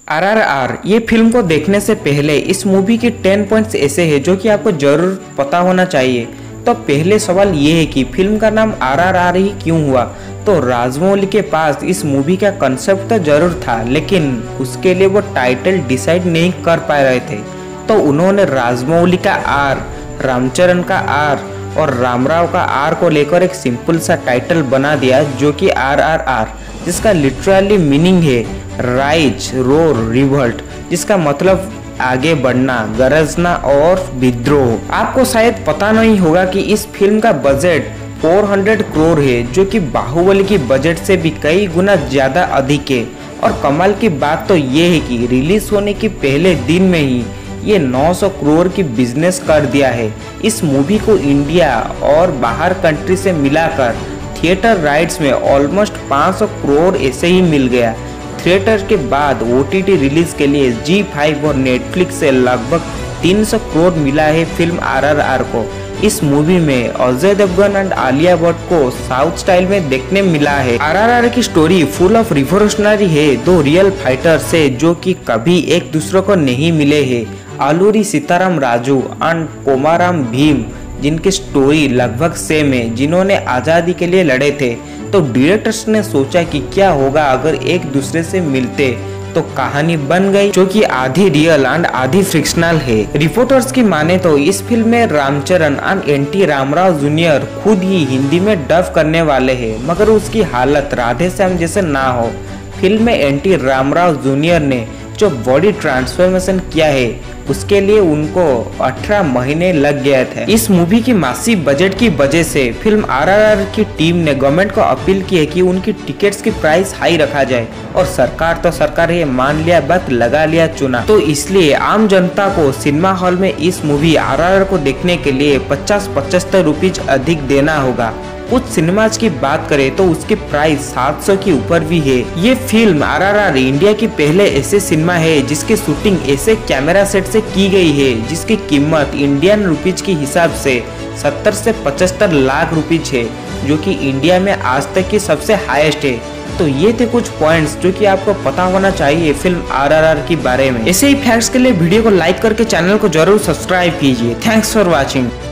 RRR ये film को देखने से पहले इस मूवी की 10 पॉइंट्स ऐसे हैं जो कि आपको जरूर पता होना चाहिए। तो पहले सवाल ये है कि फिल्म का नाम RRR ही क्यों हुआ। तो राजमौली के पास इस मूवी का कंसेप्ट तो जरूर था, लेकिन उसके लिए वो टाइटल डिसाइड नहीं कर पा रहे थे। तो उन्होंने राजमौली का R, रामचरण का R और रामराव का R को लेकर एक सिंपल सा टाइटल बना दिया जो कि RRR, जिसका लिटरली मीनिंग है राइज, रोर, रिवोल्ट, जिसका मतलब आगे बढ़ना, गरजना और विद्रोह। आपको शायद पता नहीं होगा कि इस फिल्म का बजट 400 करोड़ है, जो कि बाहुबली की बजट से भी कई गुना ज्यादा अधिक है। और कमाल की बात तो ये है कि रिलीज होने के पहले दिन में ही ये 900 करोड़ की बिजनेस कर दिया है। इस मूवी को इंडिया और बाहर कंट्री से मिलाकर थिएटर राइट्स में ऑलमोस्ट 500 करोड़ ऐसे ही मिल गया। थिएटर के बाद OTT रिलीज के लिए G5 और नेटफ्लिक्स से लगभग 300 करोड़ मिला है फिल्म RRR को। इस मूवी में अजय देवगन एंड आलिया भट्ट को साउथ स्टाइल में देखने मिला है। RRR की स्टोरी फुल ऑफ रिवोल्यूशनरी है। दो रियल फाइटर्स है जो कि कभी एक दूसरे को नहीं मिले हैं, अलूरी सीताराम राजू एंड कोमाराम भीम, जिनकी स्टोरी लगभग सेम है, जिन्होंने आज़ादी के लिए लड़े थे। तो डायरेक्टर्स ने सोचा कि क्या होगा अगर एक दूसरे से मिलते, तो कहानी बन गई जो कि आधी रियल एंड आधी फिक्शनल है। रिपोर्टर्स की माने तो इस फिल्म में Ram Charan and NT Rama Rao junior खुद ही हिंदी में डब करने वाले हैं, मगर उसकी हालत राधे श्याम जैसे ना हो। फिल्म में NT रामाराव जूनियर ने जो बॉडी ट्रांसफॉर्मेशन किया है उसके लिए उनको 18 महीने लग गए थे। इस मूवी की मासिव बजट की वजह से फिल्म RRR की टीम ने गवर्नमेंट को अपील की है कि उनकी टिकट्स की प्राइस हाई रखा जाए, और सरकार तो सरकार है, मान लिया बात, लगा लिया चुना। तो इसलिए आम जनता को सिनेमा हॉल में इस मूवी RRR को देखने के लिए 50-75 रुपीज अधिक देना होगा। कुछ सिनेमाज की बात करें तो उसकी प्राइस 700 के ऊपर भी है। ये फिल्म RRR इंडिया की पहले ऐसे सिनेमा है जिसकी शूटिंग ऐसे कैमरा सेट से की गई है जिसकी कीमत इंडियन रुपीज के हिसाब से 70 से 75 लाख रुपीज है, जो कि इंडिया में आज तक की सबसे हाईएस्ट है। तो ये थे कुछ पॉइंट्स जो कि आपको पता होना चाहिए फिल्म RRR के बारे में। ऐसे ही फैक्ट्स के लिए वीडियो को लाइक करके चैनल को जरूर सब्सक्राइब कीजिए। Thanks for watching.